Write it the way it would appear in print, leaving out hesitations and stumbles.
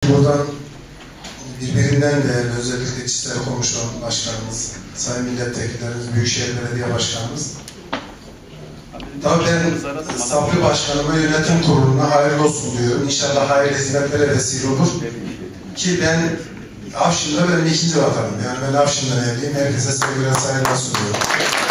buradan birbirinden değerli, özellikle İçişleri Komisyon Başkanımız, Sayın Milletvekillerimiz, Büyükşehir Belediye Başkanımız. Tabii ben Sabri Başkanıma, yönetim kuruluna hayırlı olsun diyorum. İnşallah hayırlı hizmetlere vesile olur. Ki ben Afşin'de benim ikinci vatanım. Yani ben Afşin'den evliyim. Herkese sevgiler, saygılar sunuyorum.